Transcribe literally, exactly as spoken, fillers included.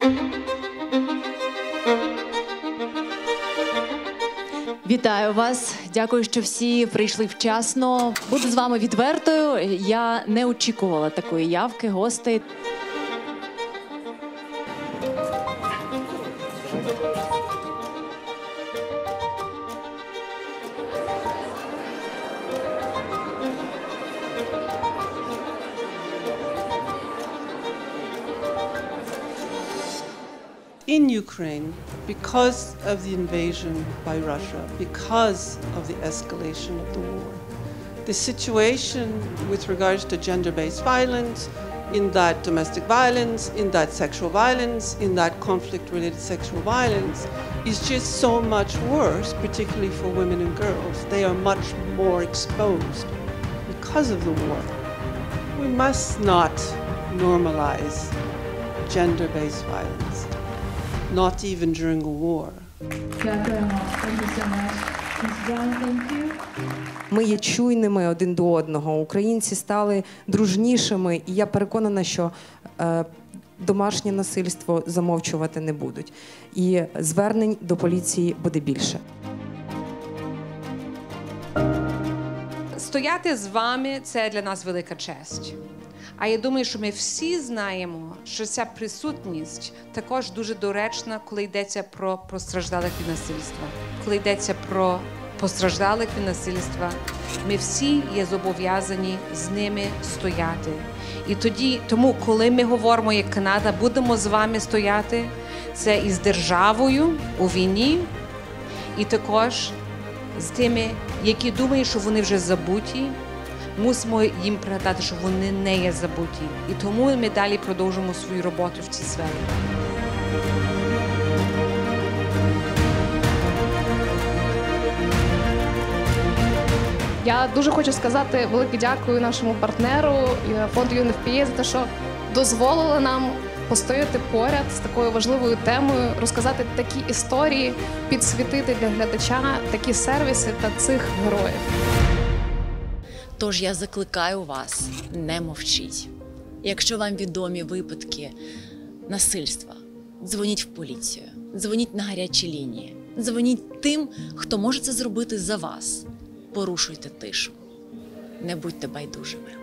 Вітаю вас. Дякую, що всі прийшли вчасно. Буду з вами відвертою. Я не очікувала такої явки гостей. In Ukraine, because of the invasion by Russia, because of the escalation of the war, the situation with regards to gender-based violence, in that domestic violence, in that sexual violence, in that conflict-related sexual violence, is just so much worse, particularly for women and girls. They are much more exposed because of the war. We must not normalize gender-based violence. Not even during a war. Ми є чуйними один до одного. Українці стали дружнішими, і я переконана, що е, домашнє насильство замовчувати не будуть. І звернень до поліції буде більше. Стояти з вами – це для нас велика честь. А я думаю, що ми всі знаємо, що ця присутність також дуже доречна, коли йдеться про постраждалих від насильства. Коли йдеться про постраждалих від насильства, ми всі є зобов'язані з ними стояти. І тоді, тому, коли ми говоримо, як Канада, будемо з вами стояти, це із державою у війні, і також з тими, які думають, що вони вже забуті, мусимо їм пригадати, що вони не є забуті. І тому ми далі продовжуємо свою роботу в цій сфері. Я дуже хочу сказати велике дякую нашому партнеру, фонду ю ен еф пі ей, за те, що дозволили нам постояти поряд з такою важливою темою, розказати такі історії, підсвітити для глядача такі сервіси та цих героїв. Тож я закликаю вас, не мовчіть. Якщо вам відомі випадки насильства, дзвоніть в поліцію, дзвоніть на гарячі лінії, дзвоніть тим, хто може це зробити за вас. Порушуйте тишу. Не будьте байдужими.